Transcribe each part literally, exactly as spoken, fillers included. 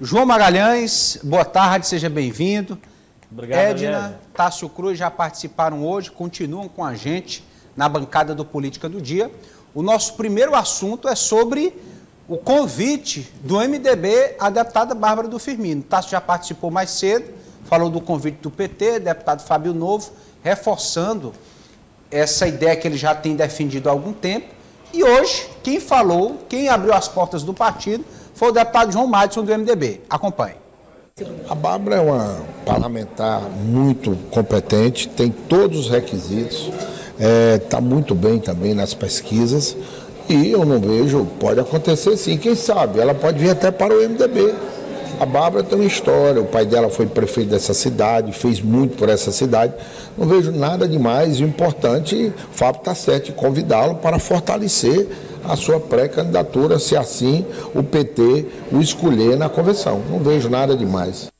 João Magalhães, boa tarde, seja bem-vindo. Obrigado, Edna, Eliézer. Tássio Cruz já participaram hoje, continuam com a gente na bancada do Política do Dia. O nosso primeiro assunto é sobre o convite do M D B à deputada Bárbara do Firmino. Tássio já participou mais cedo, falou do convite do P T, deputado Fábio Novo, reforçando essa ideia que ele já tem defendido há algum tempo. E hoje, quem falou, quem abriu as portas do partido, foi o deputado João Madison do M D B. Acompanhe. A Bárbara é uma parlamentar muito competente, tem todos os requisitos, está é, muito bem também nas pesquisas e eu não vejo, pode acontecer sim, quem sabe, ela pode vir até para o M D B. A Bárbara tem uma história, o pai dela foi prefeito dessa cidade, fez muito por essa cidade, não vejo nada demais, o importante, o Fábio está certo, de convidá-lo para fortalecer a sua pré-candidatura, se assim o P T o escolher na convenção. Não vejo nada demais.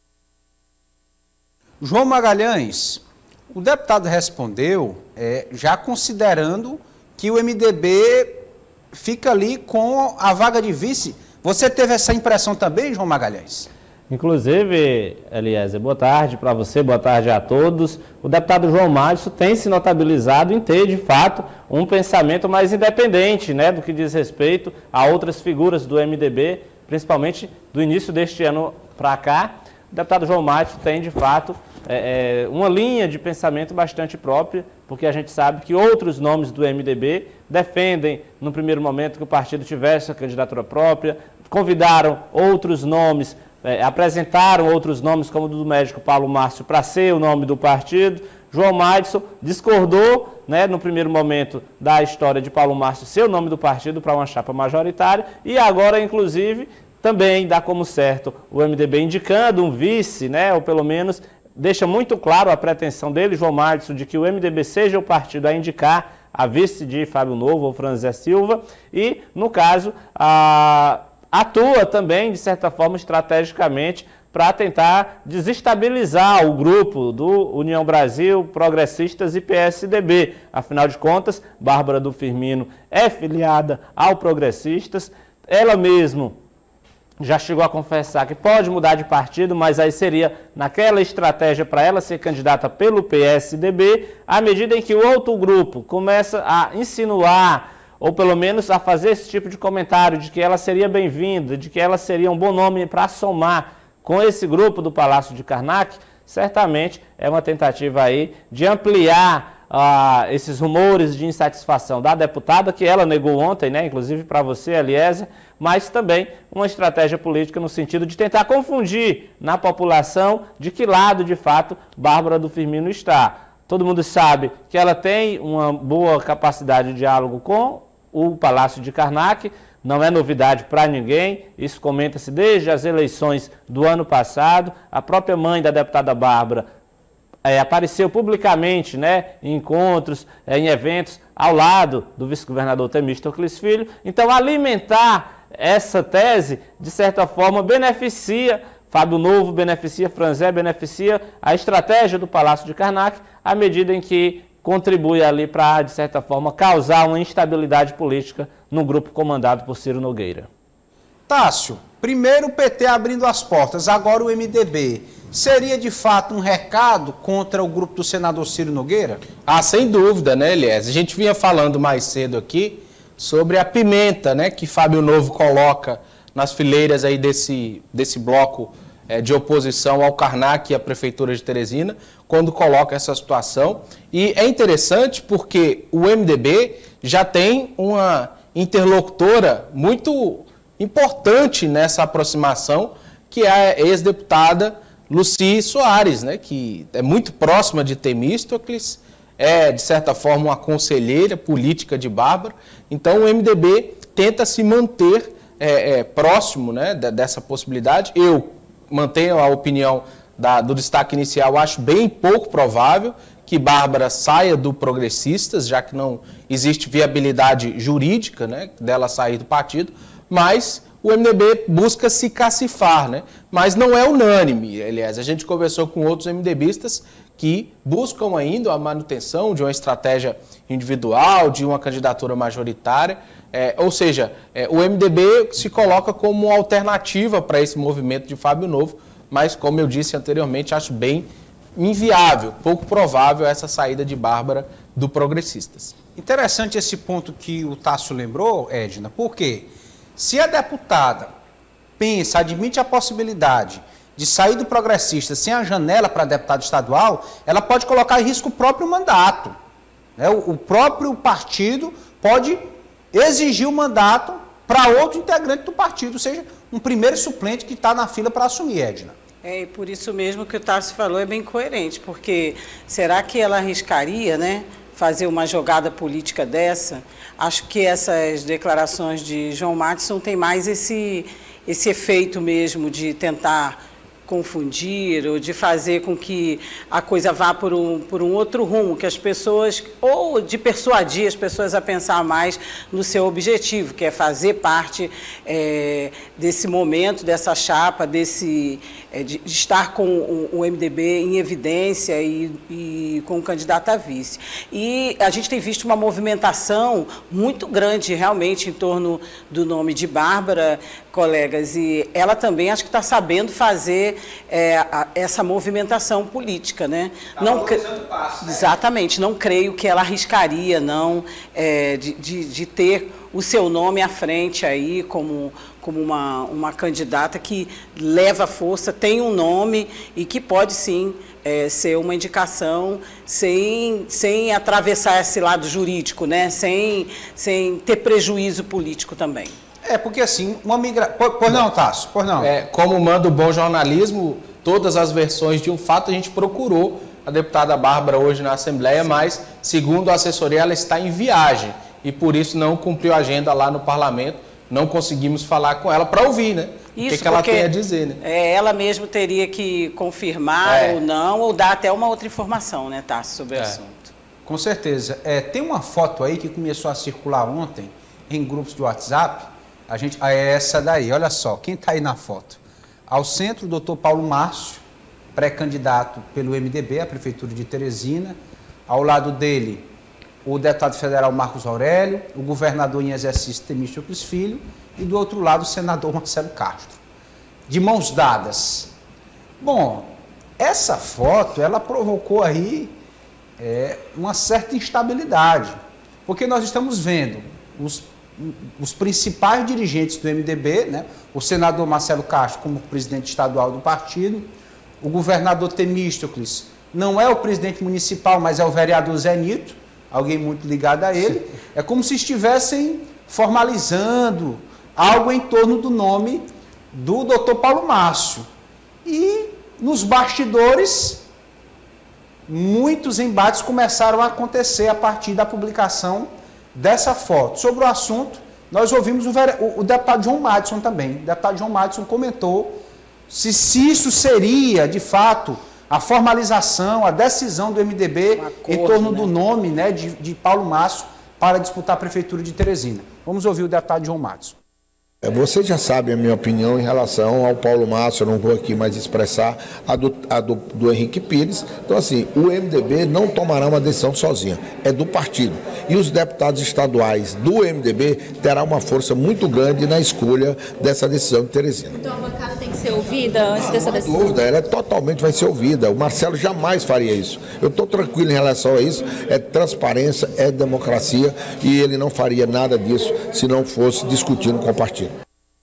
João Magalhães, o deputado respondeu é, já considerando que o M D B fica ali com a vaga de vice. Você teve essa impressão também, João Magalhães? Inclusive, Eliézer, boa tarde para você, boa tarde a todos. O deputado João Madison tem se notabilizado em ter, de fato, um pensamento mais independente, né, do que diz respeito a outras figuras do M D B, principalmente do início deste ano para cá. O deputado João Madison tem, de fato, é, é, uma linha de pensamento bastante própria, porque a gente sabe que outros nomes do M D B defendem, no primeiro momento, que o partido tivesse a candidatura própria, convidaram outros nomes, É, apresentaram outros nomes, como o do médico Paulo Márcio, para ser o nome do partido. João Madison discordou, né, no primeiro momento, da história de Paulo Márcio ser o nome do partido para uma chapa majoritária, e agora, inclusive, também dá como certo o M D B indicando um vice, né, ou pelo menos deixa muito claro a pretensão dele, João Madison, de que o M D B seja o partido a indicar a vice de Fábio Novo ou Franzé Silva, e, no caso, a... atua também, de certa forma, estrategicamente, para tentar desestabilizar o grupo do União Brasil, Progressistas e P S D B. Afinal de contas, Bárbara do Firmino é filiada ao Progressistas, ela mesma já chegou a confessar que pode mudar de partido, mas aí seria naquela estratégia para ela ser candidata pelo P S D B, à medida em que o outro grupo começa a insinuar ou pelo menos a fazer esse tipo de comentário de que ela seria bem-vinda, de que ela seria um bom nome para somar com esse grupo do Palácio de Karnak, certamente é uma tentativa aí de ampliar ah, esses rumores de insatisfação da deputada, que ela negou ontem, né, inclusive para você, Eliézer, mas também uma estratégia política no sentido de tentar confundir na população de que lado, de fato, Bárbara do Firmino está. Todo mundo sabe que ela tem uma boa capacidade de diálogo com o Palácio de Karnak, não é novidade para ninguém, isso comenta-se desde as eleições do ano passado. A própria mãe da deputada Bárbara é, apareceu publicamente, né, em encontros, é, em eventos, ao lado do vice-governador Temístocles Filho. Então, alimentar essa tese, de certa forma, beneficia Fábio Novo, beneficia Franzé, beneficia a estratégia do Palácio de Karnak, à medida em que contribui ali para, de certa forma, causar uma instabilidade política no grupo comandado por Ciro Nogueira. Tássio, primeiro o P T abrindo as portas, agora o M D B. Seria, de fato, um recado contra o grupo do senador Ciro Nogueira? Ah, sem dúvida, né, Elias? A gente vinha falando mais cedo aqui sobre a pimenta, né, que Fábio Novo coloca nas fileiras aí desse, desse bloco é, de oposição ao Karnak e à Prefeitura de Teresina, quando coloca essa situação. E é interessante porque o M D B já tem uma interlocutora muito importante nessa aproximação, que é a ex-deputada Lucy Soares, né, que é muito próxima de Temístocles, é, de certa forma, uma conselheira política de Bárbara. Então, o M D B tenta se manter é, é, próximo, né, dessa possibilidade. Eu mantenho a opinião da, do destaque inicial, acho bem pouco provável que Bárbara saia do Progressistas, já que não existe viabilidade jurídica, né, dela sair do partido, mas o M D B busca se cacifar, né? Mas não é unânime, aliás, a gente conversou com outros MDBistas que buscam ainda a manutenção de uma estratégia individual, de uma candidatura majoritária. É, ou seja, é, o M D B se coloca como uma alternativa para esse movimento de Fábio Novo, mas, como eu disse anteriormente, acho bem inviável, pouco provável essa saída de Bárbara do Progressistas. Interessante esse ponto que o Tássio lembrou, Edna, porque se a deputada pensa, admite a possibilidade de sair do Progressista sem a janela para deputado estadual, ela pode colocar em risco o próprio mandato. Né? O, o próprio partido pode exigir o mandato para outro integrante do partido, ou seja, um primeiro suplente que está na fila para assumir, Edna. É, e por isso mesmo que o Tássio falou é bem coerente, porque será que ela arriscaria, né, fazer uma jogada política dessa? Acho que essas declarações de João Madison têm mais esse, esse efeito mesmo de tentar confundir ou de fazer com que a coisa vá por um, por um outro rumo, que as pessoas, ou de persuadir as pessoas a pensar mais no seu objetivo, que é fazer parte é, desse momento, dessa chapa, desse, é, de, de estar com o, o M D B em evidência e, e com o candidato a vice. E a gente tem visto uma movimentação muito grande realmente em torno do nome de Bárbara, colegas, e ela também acho que está sabendo fazer é, a, essa movimentação política, né? Tá não passo, né? Exatamente, não creio que ela arriscaria, não, é, de, de, de ter o seu nome à frente aí como, como uma, uma candidata que leva força, tem um nome e que pode sim é, ser uma indicação sem, sem atravessar esse lado jurídico, né? Sem, sem ter prejuízo político também. É, porque assim, uma migração... Por, por não, Tássio, por não. É, como manda o bom jornalismo, todas as versões de um fato, a gente procurou a deputada Bárbara hoje na Assembleia, sim, mas, segundo a assessoria, ela está em viagem e, por isso, não cumpriu a agenda lá no Parlamento. Não conseguimos falar com ela para ouvir, né? Isso, o que, que ela tem a dizer, né? É, ela mesmo teria que confirmar é. ou não, ou dar até uma outra informação, né, Tássio, sobre é. o assunto. Com certeza. É, tem uma foto aí que começou a circular ontem em grupos do WhatsApp. A gente, ah, é essa daí, olha só, quem está aí na foto? Ao centro, o doutor Paulo Márcio, pré-candidato pelo M D B, à Prefeitura de Teresina. Ao lado dele, o deputado federal Marcos Aurélio, o governador em exercício Temístocles Filho e do outro lado o senador Marcelo Castro. De mãos dadas. Bom, essa foto, ela provocou aí é, uma certa instabilidade, porque nós estamos vendo os os principais dirigentes do M D B, né? O senador Marcelo Castro como presidente estadual do partido, o governador Temístocles não é o presidente municipal, mas é o vereador Zé Nito, alguém muito ligado a ele. É como se estivessem formalizando algo em torno do nome do doutor Paulo Márcio. E nos bastidores, muitos embates começaram a acontecer a partir da publicação dessa foto. Sobre o assunto, nós ouvimos o, o, o deputado João Madison também. O deputado João Madison comentou se, se isso seria, de fato, a formalização, a decisão do M D B um acordo, em torno né? do nome, né, de, de Paulo Márcio para disputar a Prefeitura de Teresina. Vamos ouvir o deputado João Madison. Você já sabe a minha opinião em relação ao Paulo Márcio, eu não vou aqui mais expressar a, do, a do, do Henrique Pires. Então, assim, o M D B não tomará uma decisão sozinha, é do partido. E os deputados estaduais do M D B terão uma força muito grande na escolha dessa decisão de Teresina. Então a bancada tem que ser ouvida antes ah, dessa decisão? Não há dúvida, ela é totalmente vai ser ouvida. O Marcelo jamais faria isso. Eu estou tranquilo em relação a isso. É transparência, é democracia e ele não faria nada disso se não fosse discutindo com o partido.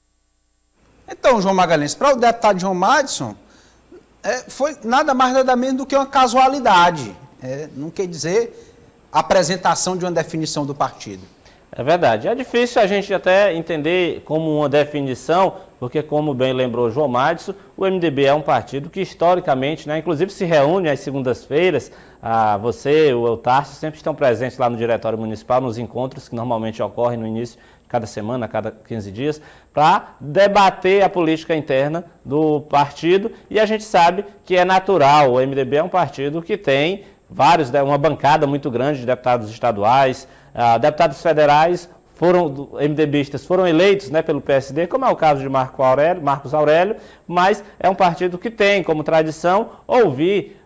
Então, João Magalhães, para o deputado João Madison, é, foi nada mais nada menos do que uma casualidade. É, não quer dizer a apresentação de uma definição do partido. É verdade. É difícil a gente até entender como uma definição, porque, como bem lembrou João Madison, o M D B é um partido que, historicamente, né, inclusive se reúne às segundas-feiras. Ah, você, o Tássio, sempre estão presentes lá no Diretório Municipal, nos encontros que normalmente ocorrem no início cada semana, a cada quinze dias, para debater a política interna do partido. E a gente sabe que é natural, o M D B é um partido que tem vários, uma bancada muito grande de deputados estaduais, uh, deputados federais, foram MDBistas, foram eleitos, né, pelo P S D, como é o caso de Marco Aurélio, Marcos Aurélio, mas é um partido que tem como tradição ouvir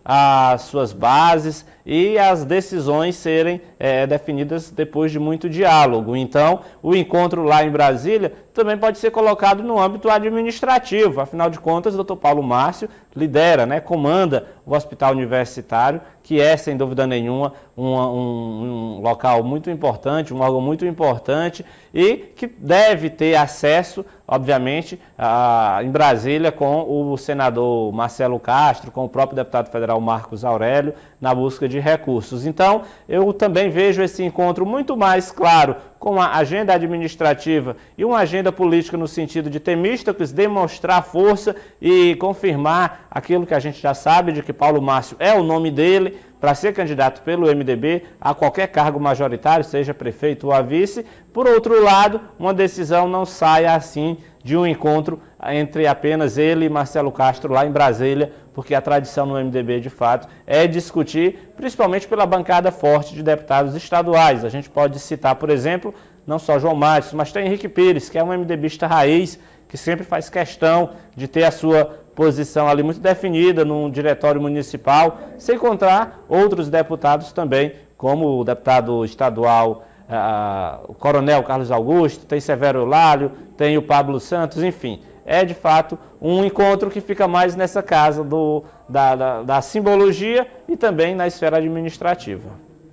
as suas bases e as decisões serem é, definidas depois de muito diálogo. Então, o encontro lá em Brasília também pode ser colocado no âmbito administrativo. Afinal de contas, o doutor Paulo Márcio lidera, né, comanda o Hospital Universitário, que é, sem dúvida nenhuma, um, um, um local muito importante, um órgão muito importante e que deve ter acesso, obviamente, a, em Brasília com o senador Marcelo Castro, com o próprio deputado federal Marcos Aurélio, na busca de recursos. Então, eu também vejo esse encontro muito mais claro com a agenda administrativa e uma agenda política no sentido de Temístocles demonstrar força e confirmar aquilo que a gente já sabe, de que Paulo Márcio é o nome dele para ser candidato pelo M D B a qualquer cargo majoritário, seja prefeito ou a vice. Por outro lado, uma decisão não saia assim de um encontro entre apenas ele e Marcelo Castro lá em Brasília, porque a tradição no M D B, de fato, é discutir, principalmente pela bancada forte de deputados estaduais. A gente pode citar, por exemplo, não só João Matos, mas tem Henrique Pires, que é um MDBista raiz, que sempre faz questão de ter a sua posição ali muito definida no diretório municipal, sem contar outros deputados também, como o deputado estadual, ah, o coronel Carlos Augusto, tem Severo Eulálio, tem o Pablo Santos, enfim. É, de fato, um encontro que fica mais nessa casa do, da, da, da simbologia e também na esfera administrativa.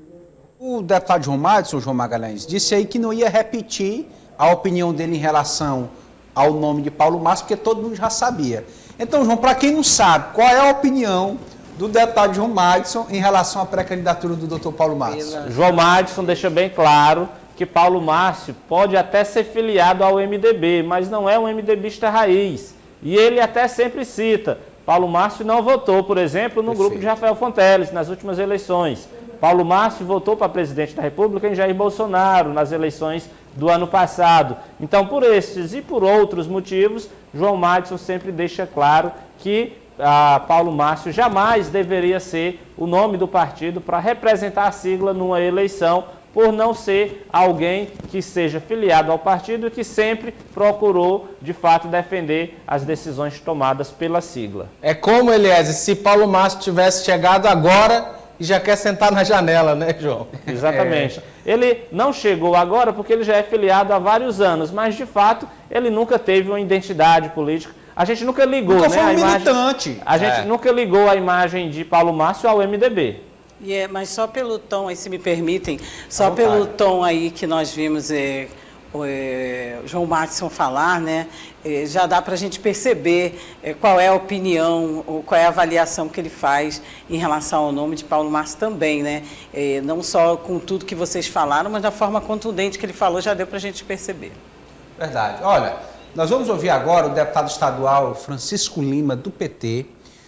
O deputado João Madison, João Magalhães, disse aí que não ia repetir a opinião dele em relação ao nome de Paulo Márcio, porque todo mundo já sabia. Então, João, para quem não sabe, qual é a opinião do deputado João Madison em relação à pré-candidatura do doutor Paulo Márcio? João Madison deixa bem claro que Paulo Márcio pode até ser filiado ao M D B, mas não é um MDBista raiz. E ele até sempre cita, Paulo Márcio não votou, por exemplo, no Perfeito. grupo de Rafael Fonteles, nas últimas eleições. Paulo Márcio votou para presidente da República em Jair Bolsonaro, nas eleições do ano passado. Então, por estes e por outros motivos, João Madison sempre deixa claro que ah, Paulo Márcio jamais deveria ser o nome do partido para representar a sigla numa eleição, por não ser alguém que seja filiado ao partido e que sempre procurou, de fato, defender as decisões tomadas pela sigla. É como, Eliezer, se Paulo Márcio tivesse chegado agora e já quer sentar na janela, né, João? Exatamente. É. Ele não chegou agora porque ele já é filiado há vários anos, mas, de fato, ele nunca teve uma identidade política. A gente nunca ligou, nunca né, foi um a imagem, militante. A gente é. nunca ligou a imagem de Paulo Márcio ao M D B. E é, mas só pelo tom, aí, se me permitem, só pelo tom aí que nós vimos é, o é, João Madison falar, né, é, já dá para a gente perceber é, qual é a opinião, ou qual é a avaliação que ele faz em relação ao nome de Paulo Márcio também, né? É, não só com tudo que vocês falaram, mas da forma contundente que ele falou, já deu para a gente perceber. Verdade. Olha, nós vamos ouvir agora o deputado estadual Francisco Lima, do P T,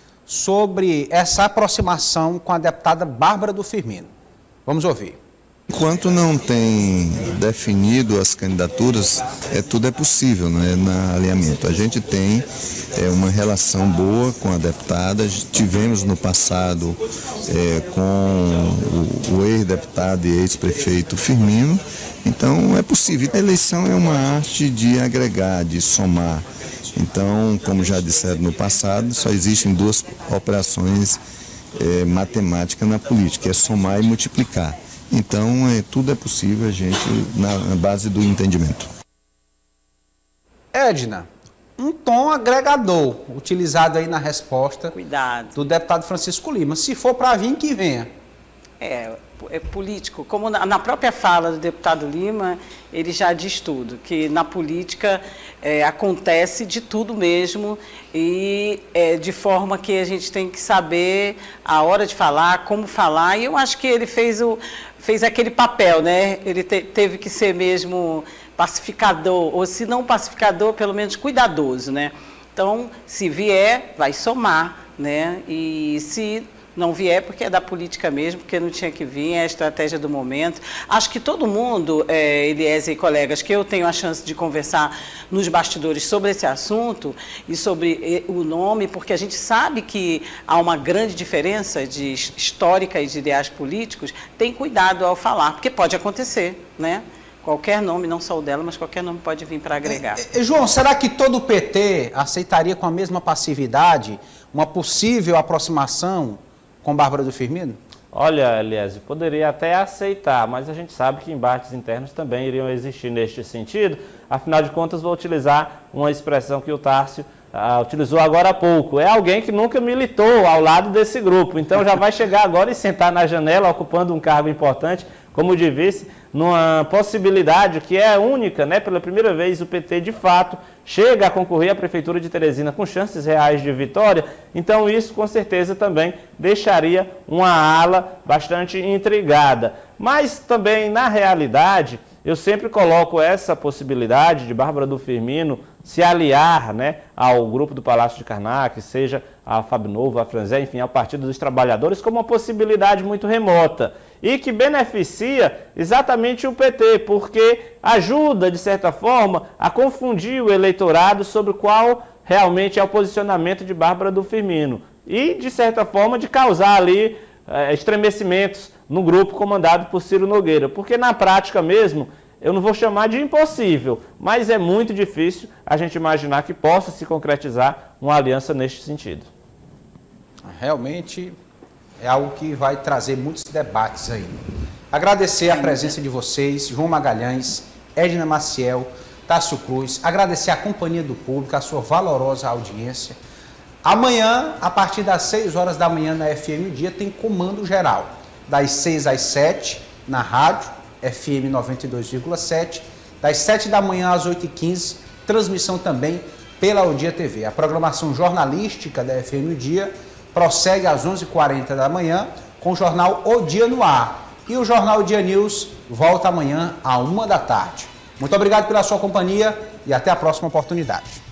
sobre essa aproximação com a deputada Bárbara do Firmino. Vamos ouvir. Enquanto não tem definido as candidaturas, é, tudo é possível, né, na alinhamento. A gente tem é, uma relação boa com a deputada, tivemos no passado é, com o, o ex-deputado e ex-prefeito Firmino, então é possível. A eleição é uma arte de agregar, de somar. Então, como já disseram no passado, só existem duas operações é, matemáticas na política, é somar e multiplicar. Então, é, tudo é possível, a gente, na, na base do entendimento. Edna, um tom agregador utilizado aí na resposta Cuidado. do deputado Francisco Lima. Se for para vir, que venha. É, é político. Como na, na própria fala do deputado Lima, ele já diz tudo, que na política é, acontece de tudo mesmo e é, de forma que a gente tem que saber a hora de falar, como falar, e eu acho que ele fez, o, fez aquele papel, né? Ele te, teve que ser mesmo pacificador, ou se não pacificador, pelo menos cuidadoso, né? Então, se vier, vai somar, né? E se não vier, porque é da política mesmo, porque não tinha que vir, é a estratégia do momento. Acho que todo mundo, é, Eliezer e colegas, que eu tenho a chance de conversar nos bastidores sobre esse assunto e sobre o nome, porque a gente sabe que há uma grande diferença de histórica e de ideais políticos, tem cuidado ao falar, porque pode acontecer, né? Qualquer nome, não só o dela, mas qualquer nome pode vir para agregar. É, é, João, será que todo o P T aceitaria com a mesma passividade uma possível aproximação com Bárbara do Firmino? Olha, Eliésio, poderia até aceitar, mas a gente sabe que embates internos também iriam existir neste sentido. Afinal de contas, vou utilizar uma expressão que o Tárcio ah, utilizou agora há pouco. É alguém que nunca militou ao lado desse grupo, então já vai chegar agora e sentar na janela, ocupando um cargo importante, como de vice, numa possibilidade que é única, né? Pela primeira vez o P T, de fato, chega a concorrer à Prefeitura de Teresina com chances reais de vitória. Então isso, com certeza, também deixaria uma ala bastante intrigada. Mas também, na realidade, eu sempre coloco essa possibilidade de Bárbara do Firmino se aliar, né, ao grupo do Palácio de Karnak, seja a Fábio Novo, a Franzé, enfim, ao Partido dos Trabalhadores, como uma possibilidade muito remota e que beneficia exatamente o P T, porque ajuda, de certa forma, a confundir o eleitorado sobre qual realmente é o posicionamento de Bárbara do Firmino e, de certa forma, de causar ali é, estremecimentos no grupo comandado por Ciro Nogueira, porque na prática mesmo, eu não vou chamar de impossível, mas é muito difícil a gente imaginar que possa se concretizar uma aliança neste sentido. Realmente é algo que vai trazer muitos debates aí. Agradecer a presença de vocês, João Magalhães, Edna Maciel, Tássio Cruz, agradecer a companhia do público, a sua valorosa audiência. Amanhã, a partir das seis horas da manhã na F M Dia, tem comando geral, das seis às sete na rádio, F M noventa e dois vírgula sete, das sete da manhã às oito e quinze, transmissão também pela O Dia T V. A programação jornalística da F M Dia prossegue às onze e quarenta da manhã com o jornal O Dia no Ar. E o jornal O Dia News volta amanhã à uma da tarde. Muito obrigado pela sua companhia e até a próxima oportunidade.